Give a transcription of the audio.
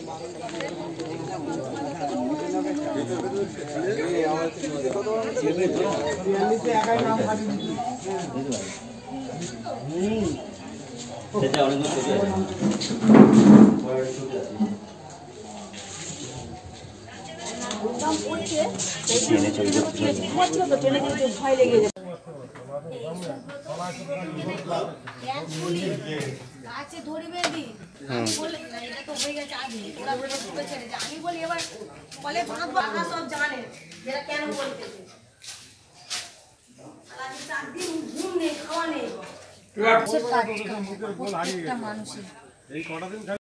ভয় লেগে যাবে। গাছে ধরিবে দি বলে এটা তো হয়ে গেছে আগে ওরা বলে ঢুকে ছেড়ে যে আমি বলি এবার বলে ভাত বাবা সব জানে যেটা কেন বলতেছে আলাদা চার দিন ঘুম নেই খাওয়া নেই মানুষের